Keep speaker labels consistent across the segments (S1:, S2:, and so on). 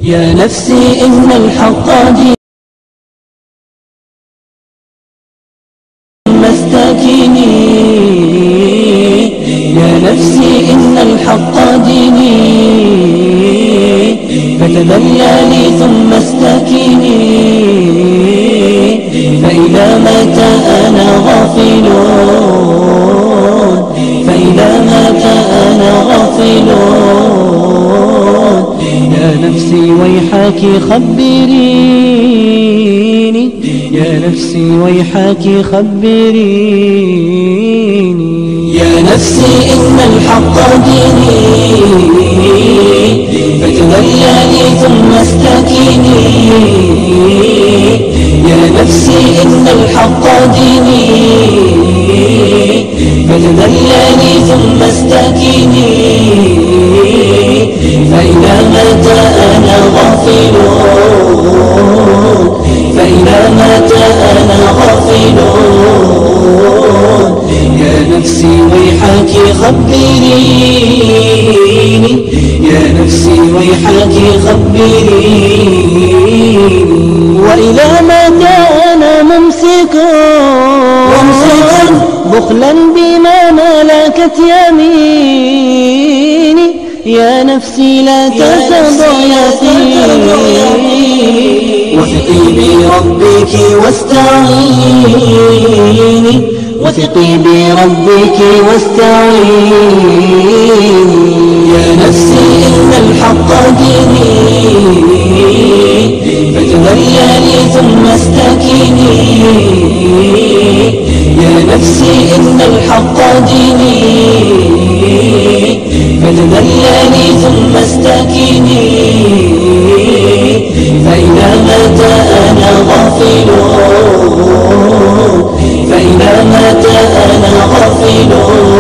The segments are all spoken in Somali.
S1: يا نفسي إن الحق دين مستكيني يا نفسي إن الحق ديني فتذللي ثم استكيني فإذا متى أنا غافل فإذا متى أنا غافل يا نفسي ويحك خبريني يا نفسي ويحك خبريني يا نفسي إن الحق ديني فتذللي ثم استكيني يا نفسي إن الحق ديني فتذللي ثم استكيني فإذا متى أنا غافل فإذا متى أنا غافل يا نفسي ويحك خبريني يا نفسي ويحك خبريني وإلى متى أنا ممسكا بخلا بما ملكت يميني يا نفسي لا تتضيقي وثقي بربك واستعيني وثقي بربك واستعيني يا نفسي إن الحق ديني فتذللي ثم استكيني يا نفسي إن الحق ديني فتذللي ثم استكيني فإذا متى أنا غافل فإذا متى أنا غافل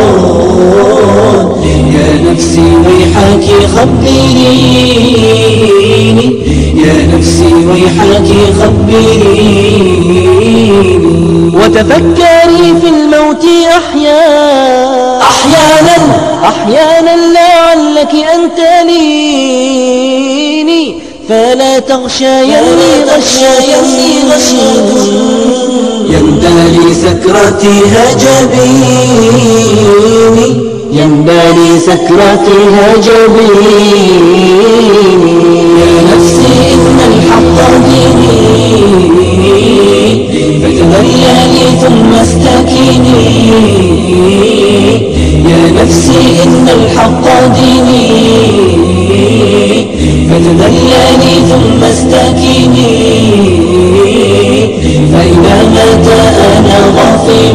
S1: يا نفسي ويحك خبريني يا نفسي ويحك خبريني وتفكري في الموت أحيانا لعلك أن تليني فلا تغشيني غشيا ينبالي سكرتها جبيني ينبالي سكرتها جبيني يا نفسي إن الحق ديني فتذللي ثم استكيني يا نفسي إن الحق ديني فتذللي ثم استكيني فإذا متى أنا غافل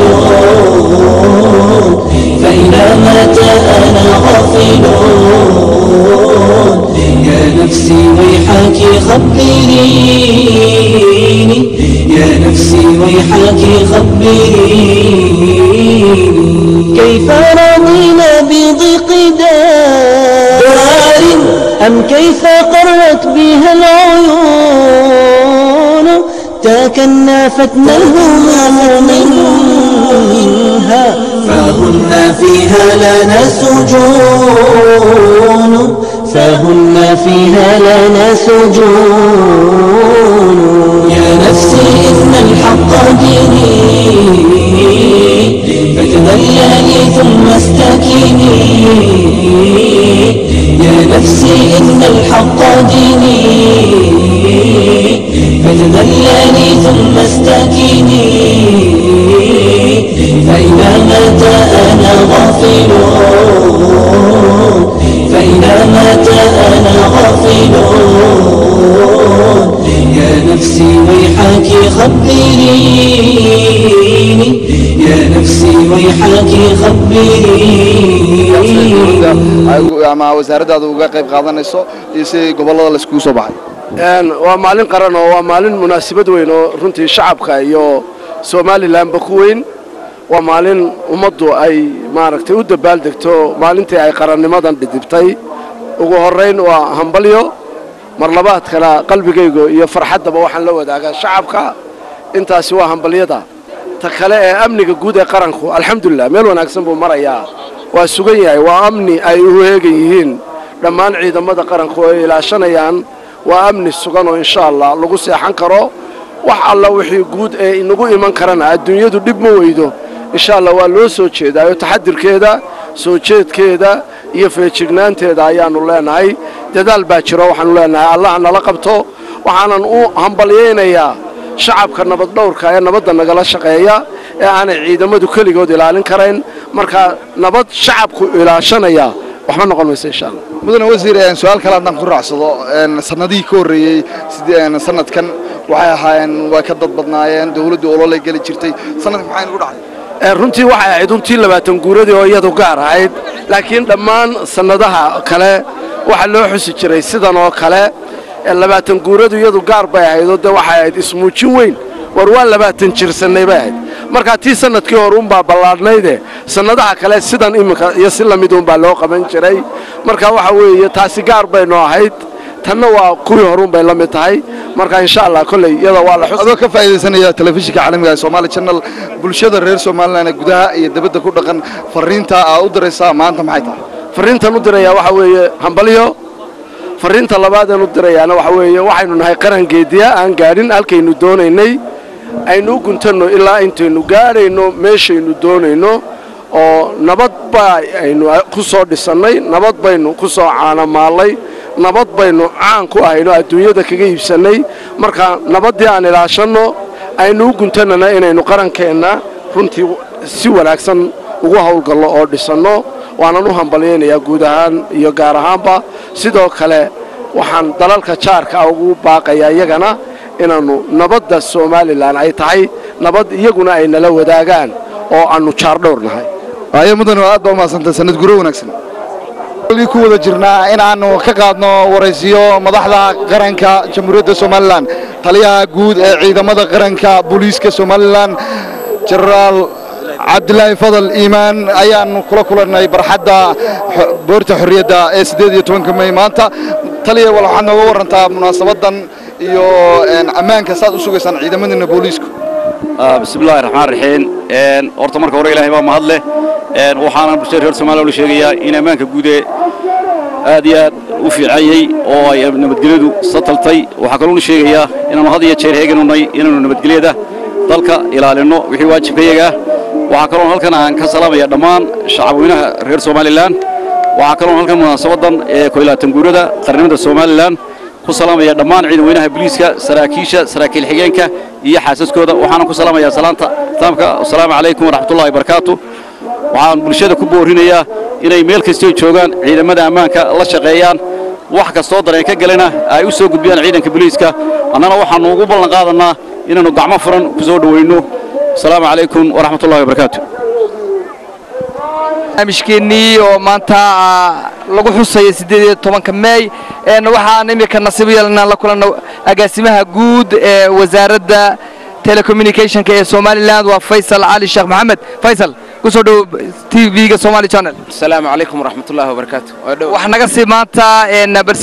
S1: فإذا متى أنا غافل يا نفسي ويحك خبريني يا نفسي ويحك خبريني كيف رضينا بضيق دار أم كيف قرت بها العيون تكنفتنا الهموم منها فهن فيها لنا سجون فهن فيها لنا سجون يا نفسي إن الحق ديني فتذللي ثم استكيني يا نفسي إن الحق ديني فتذللي ثم استكيني فإذا متى أنا غافل فإذا متى أنا غافل يا نفسي ويحك خبريني يا نفسي ويحك خبريني
S2: ama wasaaradda uga qayb qaadanayso si gobolada la isku soo baxay
S3: waa maalin qaran oo waa maalin munaasabad weyn oo runtii shacabka iyo Soomaaliland ba ku weyn waa maalin ummaddu ay maaragtay u dabaaldegto maalintii ay qarannimadan dhidibtay ugu horeyn waa hambalyo mar labaad kala qalbigayga iyo farxadaba waxaan la wadaagaa shacabka intaasi waa hambalyada ta kale ee amniga guud ee qaranku alxamdulillah meel wanaagsan buu marayaa waa sugan yahay waa amni ay u heegan yihiin dhammaan ciidamada qaranku oo ilaashanayaan waa amni sugan oo insha allah lagu seexan karo wax alla wixii guud ee inagu iman karana adduunyadu dhib ma weydo insha allah waa loo soo jeedaayo taxadirkeeda soo jeedkeeda iyo feejignaanteeda ayaanu leenahay dadaal baa jiro waxaanu leenahay allah nala qabto waxaanan u hambalyeynayaa shacabka nabad dhowrka ee nabadda nagala shaqeeya ee aanay ciidamadu keligood ilaalin karayn marka nabad shacabku ilaashanaya waxba noqon mayso insha allah
S2: mudane wasiir su'aal kale haddaan ku raacsado sanadihii ka horreeyey sanadkan waxay ahaayeen way ka dad badnaayeen dawladdu olole geli jirtay sanadkan maxay nagu dhacday
S3: runtii waxay ahayd runtii 20 guuradii oo iyadu gaar ahayd laakiin dhammaan sanadaha kale waxa loo xusi jiray sidan oo kale 20 guuradu iyadu gaar bay ahayd oo waxay ahayd ismuujin weyn war waa 20 jirsanay bay ahayd marka tii sanadkii hore baa ballaadnayde sanadaha kale sidan imika iyo si lamid baa loo qaban jiray marka waxa weeye taasi gaar bay noo ahayd tanna waa kuwii hore bay la mid tahay marka insha Allah kulay iyada waa la
S2: adoo ka faa'iideysanaya telefishinka caalamiga ee Somali Channel bulshada reer Soomaaliland gudaha iyo dibadda ku dhaqan fariinta u diraysa maanta maxay tahay
S3: fariintan u diraya waxa weeye hambaliyo fariinta labaad ee u dirayana waxa weeye waxaynu nahay qaran geediya aan gaarin halkaynu doonaynay aynu guntano ilaa intaynu gaarayno meeshaynu doonayno oo nabad baa aynu ku soo dhisannay nabad baynu ku soo caanamaalay nabad baynu caan ku ahayno adduunyada kaga iibsanay marka nabadii aan ilaashano aynu guntanana inaynu qarankeena runtii si wanaagsan ugu hawlgalno oo dhisano waanan u hambalyeynaya guud ahaan iyo gaar ahaanba sidoo kale waxaan dalalka jaarka ugu baaqayaa iyagana inaanu nabadda Soomaaliland ay tahay nabad iyaguna ay nala wadaagaan oo aanu jaar dhowrnahay
S2: ay mudan aad baa maasantay sanad guro wanaagsan ku wada jirnaa in aanu ka qaadno waraysiyo madaxda qaranka jamhuuriyadda Soomaaliland taliyaha guud ee ciidamada qaranka booliiska Soomaaliland Generaal Cabdullaahi Fadal Iimaan ayaan kula kulanay barxadda boorta xorriyadda ee 18 May maanta taliya waxaad nooga warantaa munaasabadan iyo ammaanka saad u sugaysan ciidamada booliisku
S4: bismillaahir rahmaanir rahiim horta marka hore ilaahay baa mahad leh waxaan bulshada reer Soomaaliland u sheegayaa in ammaanka guud ee aad iyo aad u fiicayay oo ay nabadgelyadu sataltay waxa kale oo sheegayaa inaan had iyo jeer heeganunay inaanu nabadgelyada dalka ilaalino wixii waajibkayaga waxa kale oo halkan aan ka salaamayaa dhammaan shacabweynaha reer Soomaaliland waxa kale oo halkan munaasabadan ee 20 guurada qarnimada Soomaaliland ku salaamaya dhammaan ciidamada booliiska saraakiil xigeenka iyo xaasaskooda waxaan ku salaamayaa salaanta taamka assalaamu calaykum waraxmatullaahi wabarakaatuh waxaan bulshada ku boorinayaa inay meel kasta joogaan ciidamada ammaanka la shaqeeyaan wax kasta oo dareen ka galana ay u soo gudbiyaan ciidanka booliiska annana waxaan ugu ballan qaadanaa inaanu gacmo furan ku soo dhaweyno assalaamu calaykum waraxmatullaahi wabarakaatuh
S5: barnaamijkeennii oo maanta lagu xusay 18 May waxaan imika nasiib yeelanaa la kulanno agaasimaha guud ee wasaaradda telecommunicationka ee Soomaaliland waa Faysal Ali Sheekh Maxamed Faysal kusoo dhaw TV-ga Somali Channel
S6: assalaamu calaykum waraxmatullaahi wabarakaatuh
S5: wax naga sii maanta bar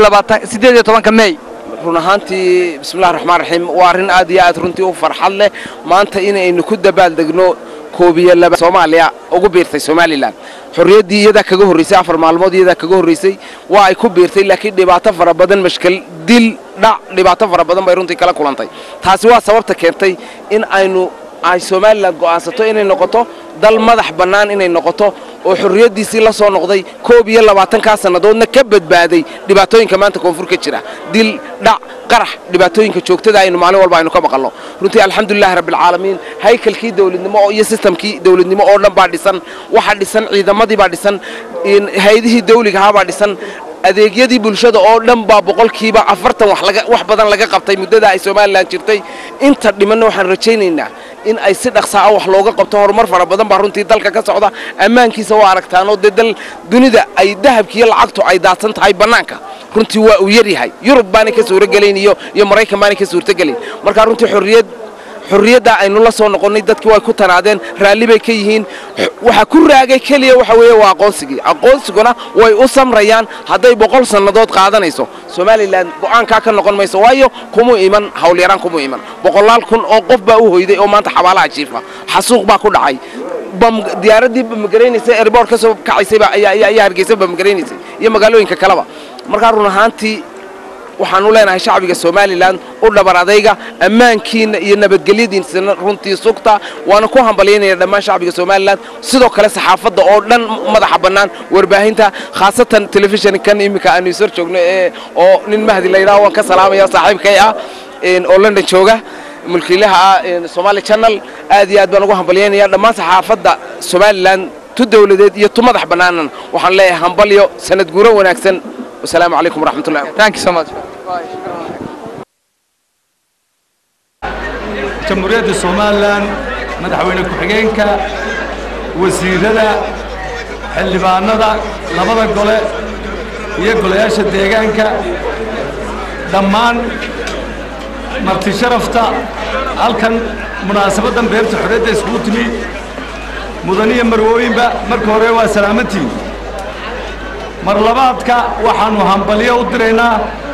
S5: 18 May
S6: run ahaantii bismillaahir rahmaanir rahiim waa arrin aad iyo aad runtii u farxad leh maanta inaynu ku dabaaldegno koobiya laba Soomaaliya ugu biirtay Somaliland xorriyadii iyada kaga horeysay 4 maalmood iyada kaga horeysay waa ay ku biirtay laakiin dhibaato fara badan mashkil dil dhac dhibaato fara badan bay runtii kala kulantay taasi waa sababta keentay in ay Somaliland go'aansato inay noqoto dal madax bannaan inay noqoto oo xorriyadiisii la soo noqday 21 ka sanadoodna ka badbaaday dhibaatooyinka maanta koonfur ka jira dil dhac qarax dhibaatooyinka joogtada aynu maalin walba aynu ka maqalno runtii alxamdulilaahi rabbil caalamiin haykalkii dawladnimo iyo systemkii dawladnimo oo dhan baa dhisan waxa dhisan ciidamadii baa dhisan hay'adihii dawliga ahaa baa dhisan adeegyadii bulshada oo dhan baa boqolkiiba 40 wax badan laga qabtay muddada ay Somaliland jirtay inta dhiman waxaan rajaynaynaa in ay si dhaqso ah wax looga qabto horumar fara badan baa runtii dalka ka socda ammaankiisa waa aragtaan oo dal dunida ay dahabkiyo lacagtu ay daadsan tahay banaanka runtii waa u yar yahay Yurub baan ka soo ragaleyn iyo Mareykan baan ka soo ragaleyn marka runtii xorriyadda aynu la soo noqonay dadkii way ku tanaadeen raalli bay ka yihiin waxa ku raagay kaliya waxa weeye waa aqoonsiguna way u samrayaan haday 100 sanadood qaadanayso Somaliland go'aanka ka noqon mayso waayo kuma iman hawl yaraan kuma iman 100 kun oo qof baa u hoyday oo maanta xabaalaha jiifa xasuuq baa ku dhacay diyaaradii bamgareynaysa airport ka soo kacaysay ayaa hargeysa bamgareynaysa iyo magaalooyinka kaleba marka run ahaantii waxaanu leenahay shacbiga Soomaaliland u dhabar adayga ammaankiina iyo nabadgelyadiina runtii sugta waana ku hambalyeynaa dhammaan shacbiga Soomaaliland sidoo kale saxaafadda oo dhan madaxa bannaan warbaahinta khaasatan telefishinkan imika aan soo joogno oo nin Mahdi la yiraahdo waan ka salaamaya saaxiibkay ah oo London jooga mulkiilaha Somali Channel aad iyo aad baan ugu hambalyeynaa dhammaan saxaafadda Soomaaliland tu dawladeed iyo tu madax bannaan waxaan leeyahay hambalyo sanad guuro wanaagsan والسلام عليكم ورحمة الله.
S5: Thank you so much.
S7: جمهورية الصوماليلاند مدحوينه ku-xigeenka wasiirada xildhibaanada labada gole iyo golayaasha deegaanka dhammaan marti sharafta halkan munaasabadan beerta xorriyadda isku timi mudaniya marwooyinba marka hore waa salaamantiin mar labaadka waxaanu hambalyo u direynaa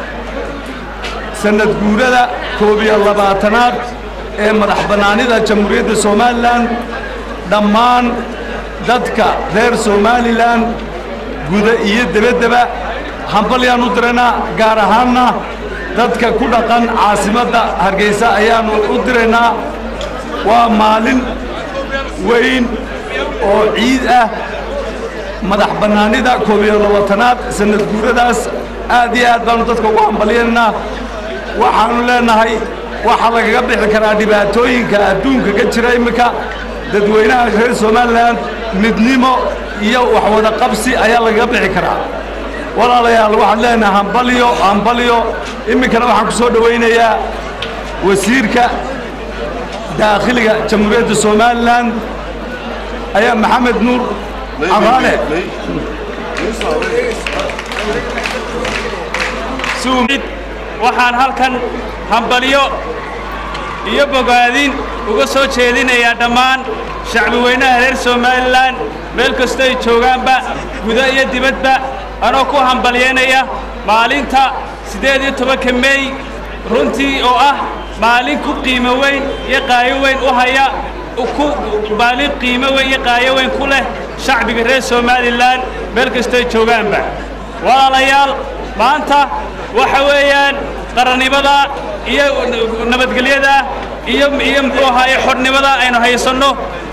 S7: sanad guurada 12aad ee madax bannaanida jamhuuriyadda Soomaaliland dhammaan dadka reer Soomaaliland guda iyo dibadaba hambalyaan u direynaa gaar ahaanna dadka ku dhaqan caasimadda Hargeysa ayaanu u direynaa waa maalin weyn oo ciid ah madax bannaanida 12aad sanad guuradaas aad iyo aad baanu dadka ugu hambalyeynaa waxaanu leenahay waxa laga bixi karaa dhibaatooyinka adduunka ka jira imika dadweynaha reer Soomaaliland midnimo iyo wax wada qabsi ayaa laga bixi karaa walaalayaal waxaan leenahay hambalyo imikana waxaan ku soo dhaweynayaa wasiirka daakhiliga jamhuuriyadda Soomaaliland ayaa Maxamed Nuur Abale
S8: waxaan halkan hambalyo iyo bogaadin uga soo jeedinayaa dhammaan shacbi weynaha reer Soomaaliland meel kasta ay joogaanba gudaha iyo dibadda anoo ku hambalyeynaya maalinta 18 May runtii oo ah maalin ku qiimo weyn iyo qaayo weyn u haya ku maalin qiimo weyn iyo qaayo weyn ku leh shacbiga reer Soomaaliland meel kasta ay joogaanba walaalayaal maanta waxa weeyaan qarannimada iyo nabadgelyada iyo muxuu ahaay xornimada aynu haysano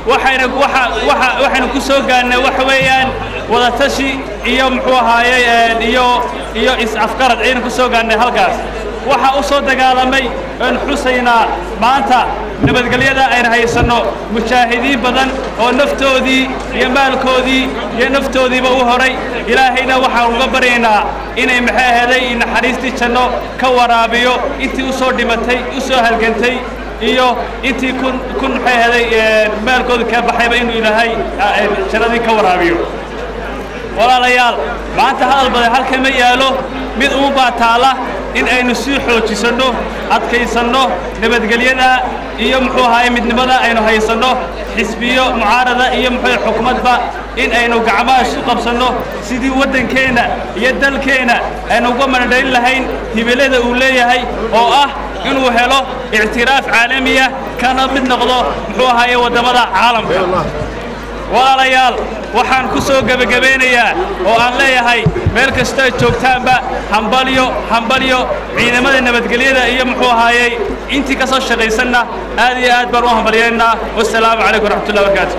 S8: waxaynu ku soo gaarnay waxa weeyaan wada tashi iyo muxuu ahaay iyo is-afgarad aynu ku soo gaarnay halkaas waxa u soo dagaalamay aan xusaynaa maanta nabadgelyada aynu haysano mujaahidiin badan oo naftoodii iyo maalkoodii iyo naftoodiiba u horay ilaahayna waxaan uga baryaynaa inay maxaahaday naxariistii janno ka waraabiyo intii u soo dhimatay u soo halgantay iyo intii kun maxaahaday maalkooda ka baxayba inuu ilaahay jannadii ka waraabiyo walaalayaal maanta hadal badan halkan ma yaalo mid uu baataala in aynu sii xoojisano adkaysanno nabadgelyada iyo muxuu ahaay midnimada aynu haysano xisbiyo mucaarada iyo muxuu xukuumadba in aynu gacmaha isu qabsanno sidii wadankeena iyo dalkeena aynu uga manadhayn lahayn hibilada uu leeyahay oo ah inuu helo i'tiraaf caalami ah kana mid noqdo muxuu ahaay wadamada caalamka walaalayaal waxaan ku soo gabagabeynayaa oo aan leeyahay meel kasta joogtaanba hambalyo ciidamada nabadgelyada iyo muxuu ahaayay intii ka soo shaqaysanna aad iyo aad baan u hambalyeynaa wassalaamu calaykum waraxmatullahi wabarakaatu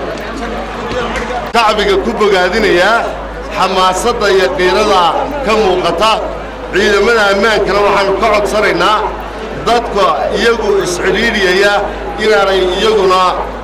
S9: shacbiga ku bogaadinayaa xamaasadda iyo qiirada ka muuqata ciidamada ammaankana waxaanu ka codsanaynaa dadka iyagu isxidhiidhiyaya inaanay iyaguna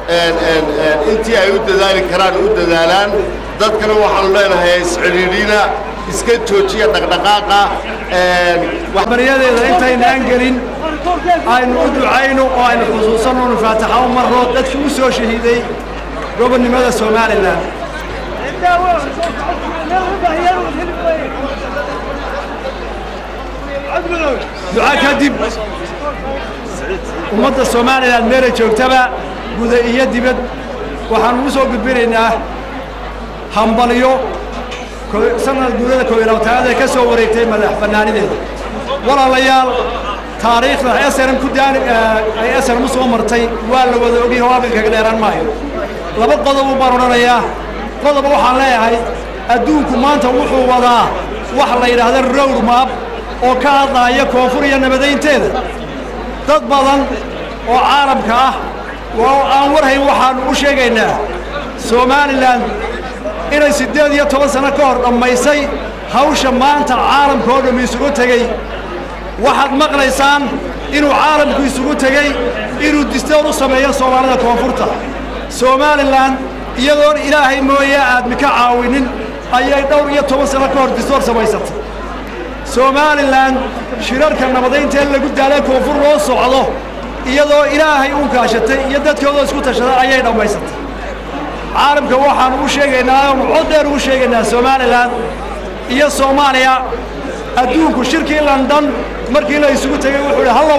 S9: intii ay u dadaali karaan u dadaalaan dadkana waxaanu leenahay isxidhiidhina iska joojiya dhaqdhaqaaqa
S7: waxbaryadeeda intaynaan gelin aynu u ducayno oo aynu xusuusanno faataxa u marno dadkii u soo shahiiday gobonnimada Soomaaliland duca kadib ummadda Soomaaliland meelay joogtaba guda iyo dibad waxaan ugu soo gudbinaynaa hambalyo sanad guurada 12aad ee ka soo wareegtay madax bannaanideeda walaalayaal taariikhda SNM ku daani ay SNM soo martay waa la wada ogyahay oo aqalka dheeraan maayo laba qodob u baranaya qodob waxaan leeyahay adduunku maanta wuxuu wadaa wax la yiraahdo road map
S10: oo ka hadlaya koonfur iyo nabadaynteeda dad badan oo caalamka ah oo aan warhayn waxaanu u sheegaynaa Somaliland inay 18 sano ka hor dhamaysay hawsha maanta caalamka oo dhan isugu tagay waxaad maqlaysaan inuu caalamku isugu tagay inuu distoor u sameeyo Soomaalida koonfurta Somaliland iyadoo ilaahay mooyee aadmi ka caawinin ayay dhowr iyo 10 sano ka hor distoor samaysatay Somaliland shirarka nabadaynta lagu daalay koonfur loo socdo iyadoo ilaahay uu kaashatay iyo dadkooda isku tashaday ayay dhamaysatay caalamka waxaan u sheegaynaa oo cod dheer u sheegaynaa Somaliland iyo Soomaaliya adduunku shirkii London markii la isugu tagay wuxuu hal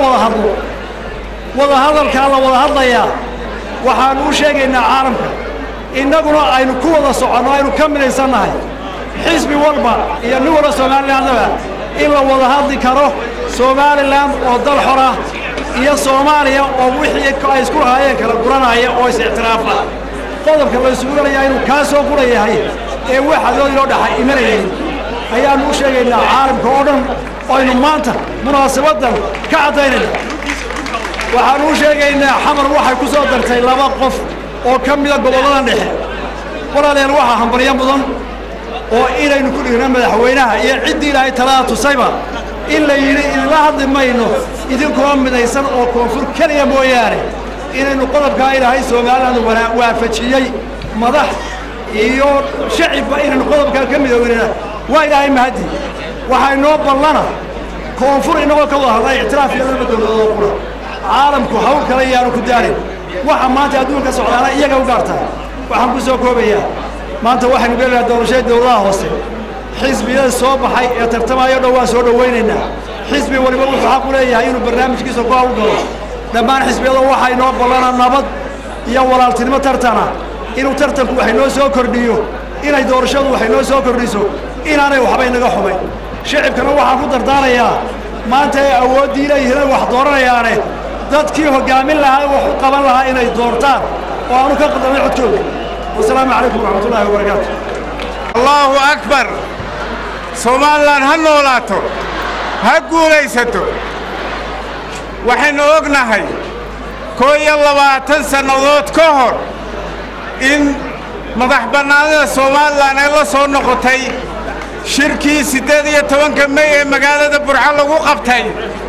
S10: wada hadalka la wada hadlaya waxaan u sheegaynaa caalamka innaguna aynu ku wada socono aynu ka midaysanahay xisbi walba iyo nin wada Somaliland in la wada hadli karo Somaliland oo dal xor ah iyo Soomaaliya oo wixii ay isku hayeen kala guranaya oo is ictiraafa qodobka la isugu leeyahay inuu ka soo gurayahay ee waxa loo dhaxay imanayay ayaan u sheegaynaa caalamka oo dhan aynu maanta munaasabadan ka cadaynayna waxaan u sheegaynaa xamar waxay ku soo dartay laba qof oo ka mid ah gobollada dhexe walaalayaal waxa hambaryo mudan oo inaynu ku dhigno madaxweynaha iyo ciddii ilaahay talada tusayba in la yiri idin la hadli mayno idinkoo midaysan oo koonfur kaliya mooyaane inaynu qodobka ilaahay Soomaaliland waafajiyay madax iyo shacibba inaynu qodobka ka midoobnaa waa ilaahay mahadi waxay noo ballana koonfur inagoo ka wada hadlay ictiraaf iyo dowladda qura caalamku hawl kale yaanu ku daarin waxa maanta adduunka socdaana iyaga u gaartaa waxaan ku soo koobayaa maanta waxaynu gelaynaa doorashada dowladaha hoose xisbiyada soo baxay ee tartamaya dhawaa soo dhaweynaynaa xisbi waliba wuxuu xaq u leeyahay inuu barnaamijkiisa ku hawlgalo dhammaan xisbiyada waxay noo ballana nabad iyo walaaltinimo tartana inuu tartanku waxay noo soo kordhiyo inay doorashadu waxay noo soo kordhiso inaanay waxba inaga xumayn shacabkana waxaan ku dardaarayaa maanta ay awoodii leeyihiin wax dooranayaane dadkii hogaamin lahaa wax u qaban lahaa inay doortaan oo aanu ka qadamin codkooda والسلام عليكم ورحمة الله وبركاته.
S11: الله أكبر. Somaliland هنولاتو هقوليستو وحين أغنهاي كوي الله واتنسى نضوط كهر إن مدح بنانا Somaliland الله صور نقطي شركي سيدادية توان كمية مقالة برحالة وقفتي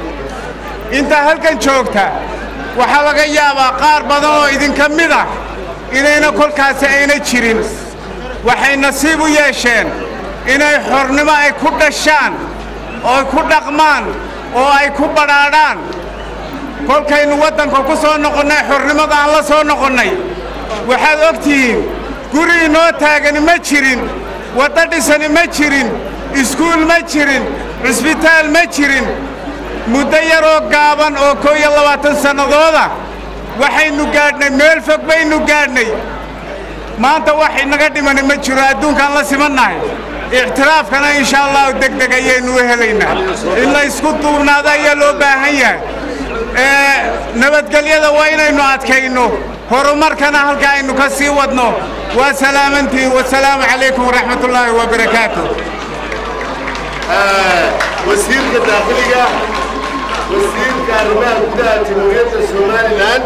S11: انت هل كان شوكتا وحالة يابا قار بدنو إذن كميدا inayna kolkaas ayna jirin waxay nasiib u yeesheen inay xornimo ay ku dhashaan oo ku dhaqmaan oo ay ku badhaadhaan kolkaynu waddanka ku soo noqonnay xornimada aan la soo noqonnay waxaad ogtihiin guri inoo taagan ma jirin wadda dhisani ma jirin iskuul ma jirin cisbitaal ma jirin muddo yaroo gaaban oo 22 sannadooda waxaynu gaadhnay meel fog baynu gaadhnay maanta wax inaga dhiman ma jiro adduunkan la simannahay ictiraafkana insha Allah degdeg ayaynu helaynaa in la isku duubnaado ayaa loo baahan yahay nabadgelyada waa inaynu adkayno horumarkana halka aynu ka sii wadno waa salaamantii wassalaamu calaykum waraxmatullaahi wabarakaatuh
S9: wasiirka daaqiliga wasiirka arrimaha gudaha jamhuuriyadda Somaliland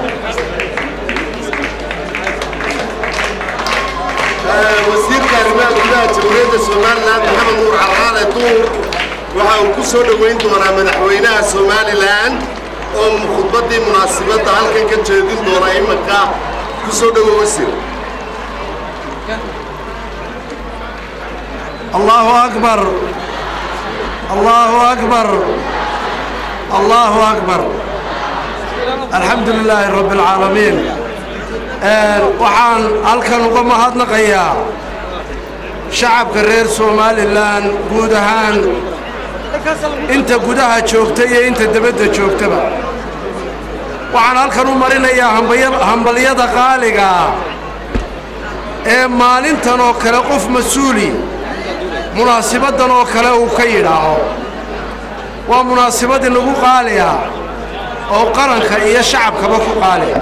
S9: wasiirka arrimaha gudaha jamhuuriyadda Somaliland Maxamed Nuur Carqaale Tuur waxa uu ku soo dhaweyn doonaa madaxweynaha Somaliland oo khudbadii munaasabadda halkan ka jeedin doona imanka ku soo dhaweey wasiir
S10: Allahu akbar Allahu akbar الله أكبر الحمد لله رب العالمين وحان ألكن وما هاد نقيا شعب كرير Somaliland جودهان أنت جودها شوكتي أنت دبدة شوكتبا وحان ألكن ومرينا يا همبلية دقالقة مالين تنوكل قف مسؤولي مناسبة تنوكل وكيرها ومناسبة نبو قاليا أو قرنك إيا شعب كبكو قاليا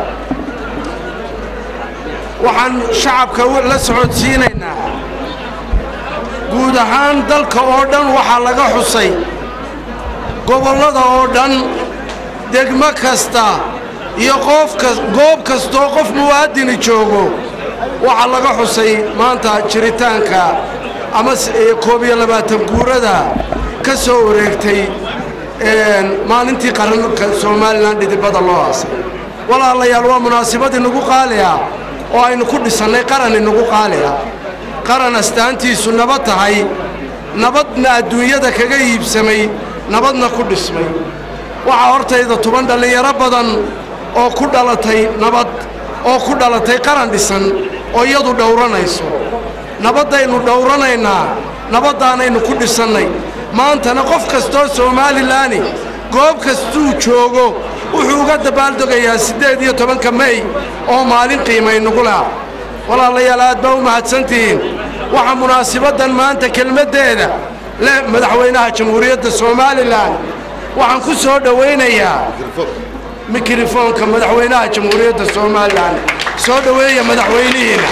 S10: وحن شعب كوير لسعود سينينا قودهان دالك أوردن وحالقا حسين
S12: gobollada oo dhan degmo kasta iyo goob kastoo qof muwaadini joogo waxaa laga xusay maanta jiritaanka ama 21 guurada ka soo wareegtay maalintii qaranka Soomaaliland dhidibada loo aasay walaalayaal waa munaasabad inagu qaali ah oo aynu ku dhisannay qaran inagu qaali ah qaran astaantiisu nabad tahay nabadna adduunyada kaga iibsamay nabadna ku dhismay waxaa hortayda 10 dhalinyaro badan oo ku dhalatay nabad oo ku dhalatay qaran dhisan oo iyadu dhowranayso nabadaynu dhowranaynaa nabadaanaynu ku dhisannay maantana qof kastoo Soomaaliland goob kastuu joogo wuxuu uga dabaaldegayaa 18 May oo maalin qiimaynagu leh walaalayaal aad baa u mahadsantihiin waxa munaasabadan maanta kelmadeeda leh madaxweynaha jamhuuriyadda Soomaaliland waxaan ku soo dhaweynayaa mikrofoonka madaxweynaha jamhuuriyadda Soomaaliland soo dhaweeya madaxweynihiina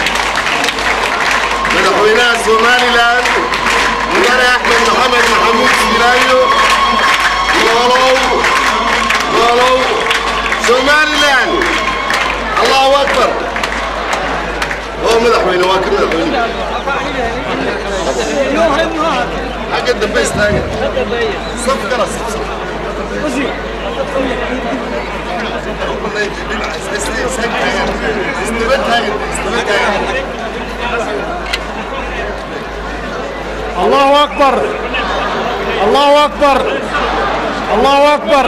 S9: Soomaaliland mudane Axmed Maxamed Maxamuud Siiraayo ولو Somaliland الله أكبر هو مدحوينه واكب مدحوينه حق الدبيس تاجر صف كرس
S10: الله أكبر الله أكبر الله أكبر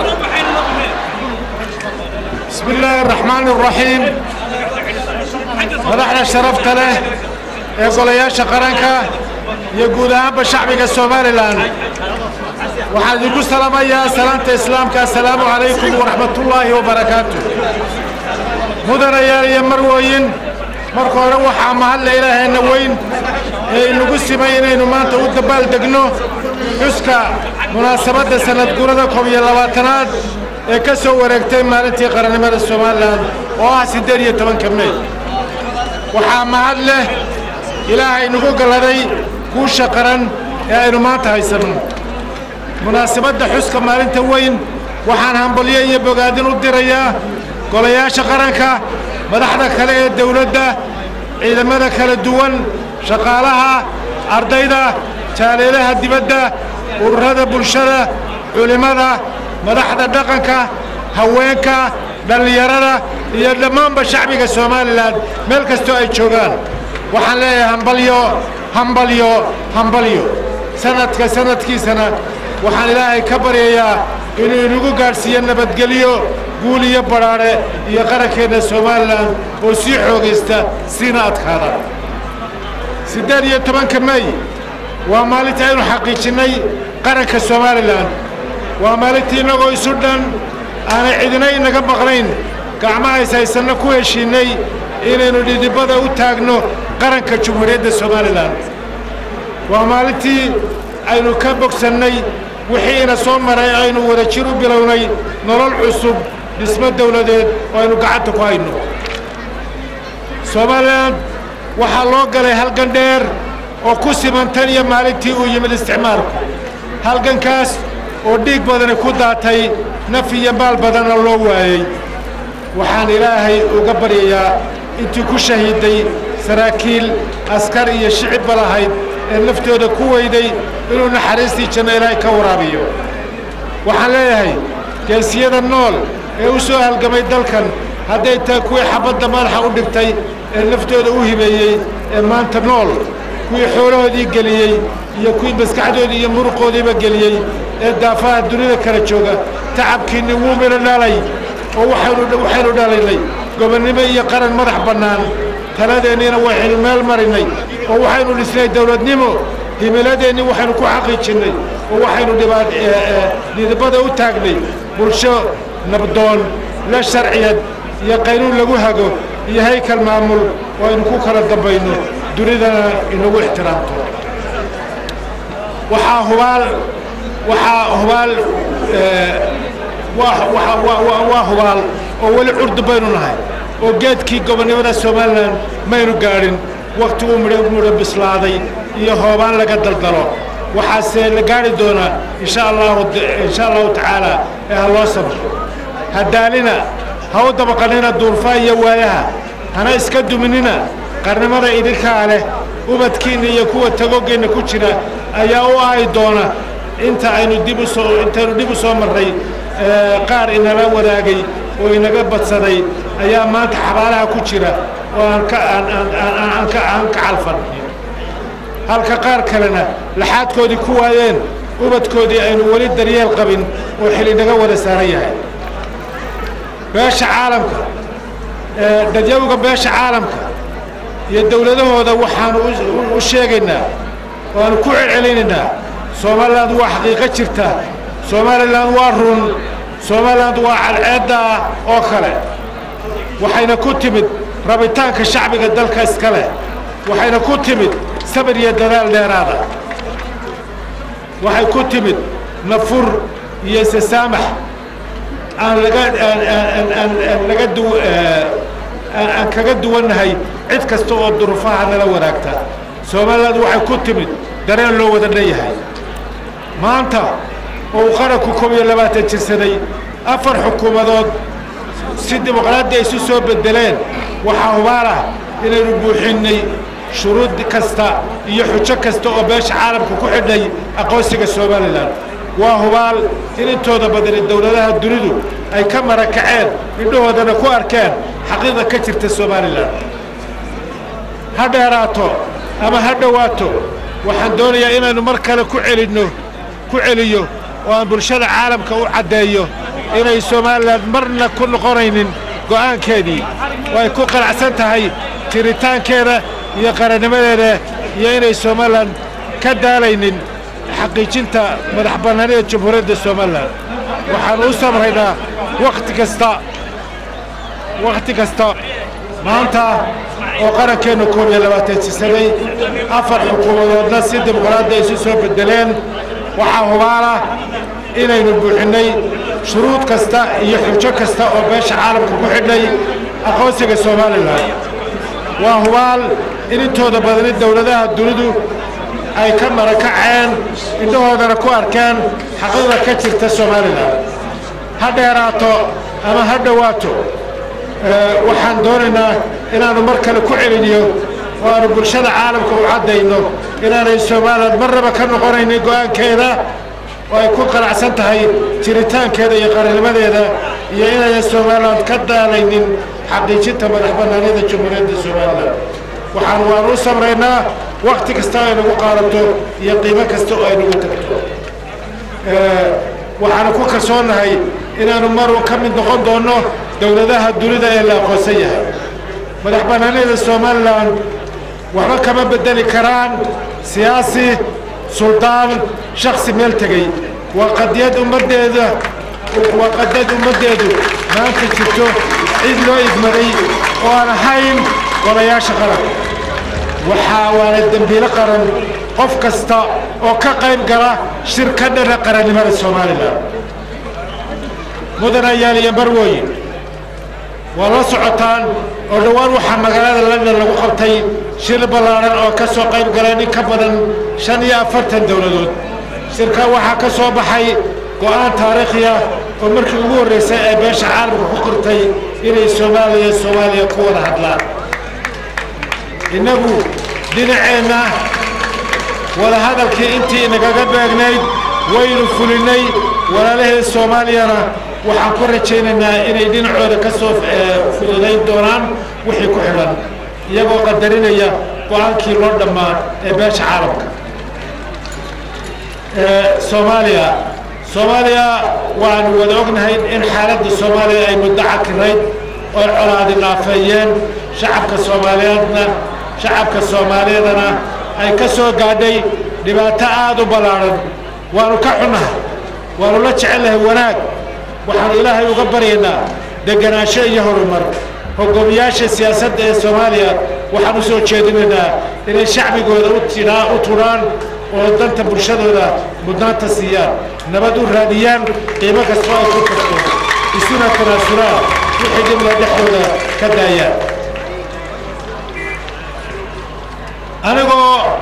S10: بسم الله الرحمن الرحيم مدحنا شرفت له يقول يا شقرنك يقول أهم بشعبك الصوماليلاند waxaan idinku salaamayaa salaanta islaamka assalaamu calaykum waraxmatullaahi wabarakaatu mudanayaal iyo marwooyin marka hore waxaa mahadle ilaahayna weyn ee inagu simay inaynu maanta u dabaaldegno xuska munaasabadda sanad guurada 12aad ee ka soo wareegtay maalintii qarannimada Soomaaliland oo ah 18 May waxaa mahadle ilaahay inagu galaday guusha qaran ee aynu maanta haysano munaasabadda xuska maalinta weyn waxaan hambalyo iyo bogaadin u dirayaa golayaasha qaranka madaxda kale ee dawladda ciidamada kala duwan shaqaalaha ardayda jaaleelaha dibadda ururada bulshada culimada madaxda dhaqanka haweenka dhalinyarada iyo dhammaanba shacbiga Soomaaliland meel kastoo ay joogaan waxaan leeyahay hambalyo hambalyo hambalyo sanadkiisana waxaan ilaahay ka baryayaa inuu inagu gaarsiiyo nabadgelyo guul iyo baraare iyo qarankeena Soomaaliland oo sii xoogaysta siina adkaada 18 May waa maalintii aynu xaqiijinay qaranka Soomaaliland waa maalintii inagoo isu dhan aanay cidina inaga maqnayn gacmaha haysanna ku heshiinay inaynu dhidibada u taagno qaranka Jamhuuriyadda Soomaaliland waa maalintii aynu ka bogsannay wixii ina soo maray aynu wada jir u bilownay nolol cusub dhismo dawladeed oo aynu gacanta ku hayno Soomaaliland waxaa loo galay halgan dheer oo ku simantan iyo maalintii uu yimid isticmaalku halgankaas oo dhiig badani ku daatay naf iyo maal badanna loo waayay waxaan ilaahay uga baryayaa intii ku shahiiday saraakiil askar iyo shicibba lahayd ee naftooda ku weyday inuu naxariistii janno ilaahay ka waraabiyo waxaan leeyahay geesiyada nool ee u soo halgamay dalkan hadday tahay kuwii xabadda madaxa u dhigtay ee naftooda u hibeeyey ee maanta nool kuwii xoolahoodii geliyey iyo kuwii maskaxdoodii iyo muruqoodiiba geliyey ee daafaha dunida kala jooga tacabkiinni wuu midho dhalay oo waxaynu dhalaynay gobonnimo iyo qaran madax bannaan taladeenniina waxaynu meel marinay oo waxaynu dhisnay dawladnimo himiladeenni waxaynu ku xaqiijinnay oo waxaynu dhidibada u taagnay bulsho nabdoon la sharciyad iyo qaynuun lagu hago iyo haykal maamul oo aynu ku kala dambayno dunidana inagu ixtiraamto waxaa hubaal oo weli curdu baynu nahay oo geedkii gobonnimada Soomaaliland maynu gaadhin waqti uu midho bislaaday iyo hoobaan laga daldalo
S13: waxaase la gaari doonaa insha allahu tacaala ee ha loo sabro haddaalina ha u dabaqanina duurfaa iyo waayaha hana iska duminina qarnimada idinkaa leh ubadkiinna iyo kuwa tagogeenna ku jira ayaa u ahi doona intaynu dib u soo marray qaar inala wadaagay oo inaga badsaday ayaa maanta xabaalaha ku jira oo aan ka calfan halka qaar kalena laxaadkoodii ku waayeen ubadkoodii aynu weli daryeel qabin oo xil inaga wada saaran yahay beesha caalamka dadyawga beesha caalamka iyo dawladahooda waxaanu u sheegaynaa waanu ku celcelinaynaa somaliland waa xaqiiqo jirta somaliland waa run somaliland waa cadceedda ah oo kale waxayna ku timid rabitaanka shacbiga dalka iska leh waxayna ku timid sabir iyo dadaal dheeraada waxay ku timid nafur iyo isasaamax aan kaga duwannahay cid kasta oo duruufaha nala wadaagta somaliland waxay ku timid dareen loo wada leeyahay maanta oo uu qaranku 21 jirsaday 4 xukuumadood si dimuqraadi ay isu soo bedeleen waxaa hubaal ah inaynu buuxinnay shuruud kasta iyo xujo kasta oo beesha caalamka ku xidhay aqoonsiga somaliland waa hubaal in intooda badan dawladaha dunidu ay ka marakaceen indhahoodana ku arkeen xaqiiqda ka jirta somaliland ha dheeraato ama ha dhowaato waxaan doonayaa inaannu mar kale ku celiyo oo aan bulshada caalamka u caddeeyo inay somaliland marna ku noqonaynin go'aankeedii oo ay ku qanacsan tahay jiritaankeeda iyo qarannimadeeda iyo inay somaliland ka daalaynin xaqiijinta madax bannaanida jamhuuriyadda somaliland waxaannu u samraynaa wakhti kasta maanta oo qarankeennu 21 jirsaday 4 xukuumadoodna si dimuqraadi ay isu soo bedeleen waxaa hubaala inaynu buuxinnay shuruud kasta iyo xujo kasta oo beesha caalamka ku xidhay aqoonsiga somaliland waa hubaal in intooda badani dawladaha dunidu ay ka marakaceen indhahoodana ku arkeen xaqiiqda ka jirta somaliland ha dheeraato ama ha dhowaato waxaan doonaynaa inaannu mar kale ku celiniyo oo aanu bulshada caalamka u caddayno inaanay somaliland marnaba ka noqonaynin go'aankeeda oo ay ku qanacsan tahay jiritaankeeda iyo qarannimadeeda iyo inayan somaliland ka daalaynin xaqiijinta madax bannaanida jamhuuriyadda somaliland waanu u samraynaa wakhti kasta ay nagu qaadato iyo qiimo kasta oo ay nagu tagto waxaanu ku kalsoonnahay inaannu marun ka mid noqon doonno dawladaha dunida ee la aqoonsan yahay madax bannaanida somaliland waxba kama beddeli karaan siyaasi suldaan shakhsi meel tegey waa qadiyad ummaddeedu maanta jirto cid loo igmaday oo aan ahayn golayaasha qaran waana dembiilo qaran qof kasta oo ka qayb gala shirkadhana qarannimada somaliland mudanayaal iyo marwooyin waa la socotaan oo dhowaan waxaa magaalada london lagu qabtay shir ballaaran oo ka soo qayb galay in ka badan 45 dawladood shirka waxaa ka soo baxay go'aan taariikhi ah oo markii ugu horraysay ee beesha caalamka ku qortay inay soomaaliya ku wada hadlaan innagu dhinaceenna wada hadalkii intii inagaga beegnayd waynu fulinnay walaalahee soomaaliyana waxaan ku rajaynaynaa inay dhinacooda ka soo fududayn doonaan wixii ku xidhan iyagoo qadarinaya go'aankii loo dhammaa ee beesha caalamka soomaaliya waanu wada ognahay in xaaladda soomaaliya ay muddo cakirayd oo colaadi naafeeyeen shacabka soomaaliyeedana ay ka soo gaadhay dhibaato aad u ballaadhan waanu ka xunnahay waanu la jecellahay wanaag waxaanu ilaahay uga baryaynaa deganaansho iyo horumar hoggoomiyaasha siyaasadda ee soomaaliya waxaan u soo jeedinaynaa inay shacbigooda u tudhaan oo danta bulshadooda mudnaanta siiyaan nabad u raadiyaan qiimo kastoo ay ku karto isuna tanaasulaan wixii dhibla dhexdooda ka daayaan anigoo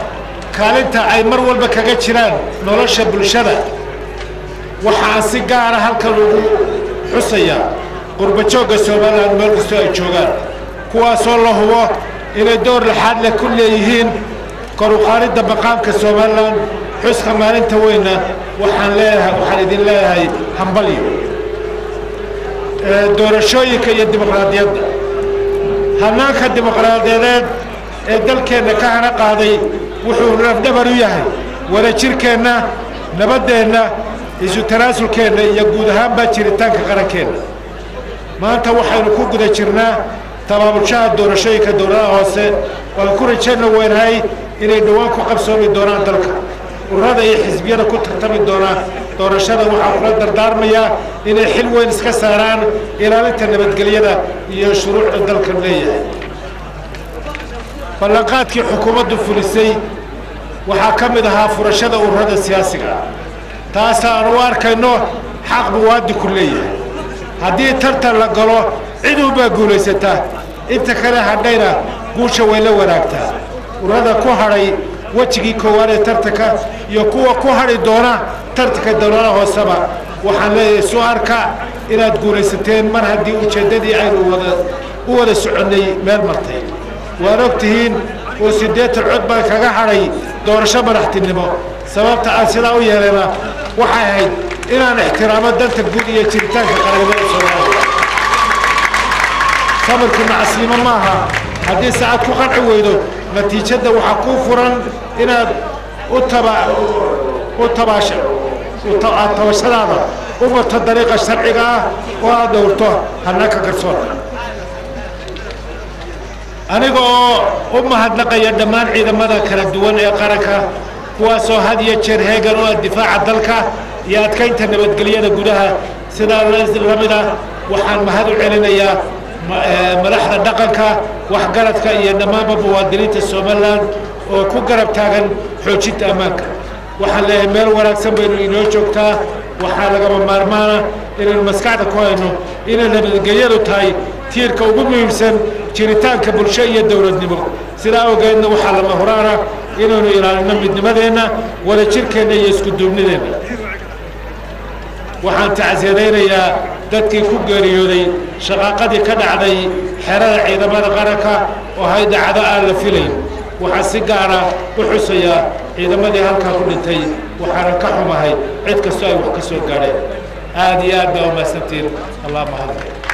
S13: kaalinta ay mar walba kaga jiraan nolosha bulshada waxaan si gaara halkan ugu xusayaa qurbajoogga Soomaaliland meel kastoo ay joogaan kuwaasoo la hubo inay door laxaad leh ku leeyihiin kor u qaadidda maqaamka Soomaaliland xuska maalinta weyna waxaan idin leeyahay hambalyo doorashooyinka iyo dimuqraadiyadda hannaanka dimuqraadiyadeed ee dalkeenna ka hana qaaday wuxuu lafdhabar u yahay wadajirkeenna nabadeenna isu tanaasulkeenna iyo guud ahaanba jiritaanka qarankeenna maanta waxaynu ku guda jirnaa tabaabulshaha doorashooyinka dowladaha hoose waan ku rajayna weynahay inay dhowaan ku qabsoomi doonaan dalka ururada iyo xisbiyada ku tartami doona doorashada waxaa kula dardaarmayaa inay xil weyn iska saaraan ilaalinta nabadgelyada iyo shuruucda dalkan leeyahay ballanqaadkii xukuumaddu fulisay waxaa ka mid ahaa furashada ururada siyaasiga taas aan u arkayno xaq muwaadinku leeyahay haddii tartan la galo cid unbaa guulaysata inta kale hadhayna guusha way la wanaagtaa ururada ku hadhay wejigii koowaad ee tartanka iyo kuwa ku hadhi doona tartanka dowladaha hooseba waxaan leeyahay soo arka inaad guulaysateen mar haddii ujeeddadii aynu u wada soconnay meel martay waan og tihiin oo 80 cod baan kaga hadhay doorasho madaxtinimo sababta aan sidaa u yeelayna waxay ahayd inaan ixtiraamo danta guud iyo jiritaanka qaranimada Soomaaliya sabarku macasnimo maaha haddii saacad ku qanci weydo natiijada waxaa kuu furan inaad tabashadaada u marto dariiqa sharciga ah oo aad dhowrto hannaanka garsoorka aniga oo u mahadnaqaya dhammaan ciidamada kala duwan ee qaranka kuwaasoo had iyo jeer heegan u ah difaaca dalka iyo adkaynta nabadgelyada gudaha sidaa lamida waxaan mahad u celinayaa madaxda dhaqanka waxgaradka iyo dhammaanba muwaadiniinta Soomaaliland oo ku garab taagan xoojinta ammaanka waxaan leeyahay meel wanaagsan baynu inoo joogtaa waxaa lagama maarmaana inaynu maskaxda ku hayno inay nabadgelyadu tahay tiirka ugu muhiimsan jiritaanka bulsho iyo dowladnimo sidaa awgeedna waxaa lama huraana inaynu ilaalino midnimadeenna wadajirkeenna iyo isku duubnideenna waxaan tacsiyadaynayaa dadkii ku geeriyooday shaqaaqadii ka dhacday xerada ciidamada qaranka oo hay dhacdo aan la filayn waxaan si gaara u xusayaa ciidamadii halkaa ku dhintay waxaanan ka xumahay cid kastoo ay wax ka soo gaadheen aad iyo aad baa u mahadsantiin allah mahadnaq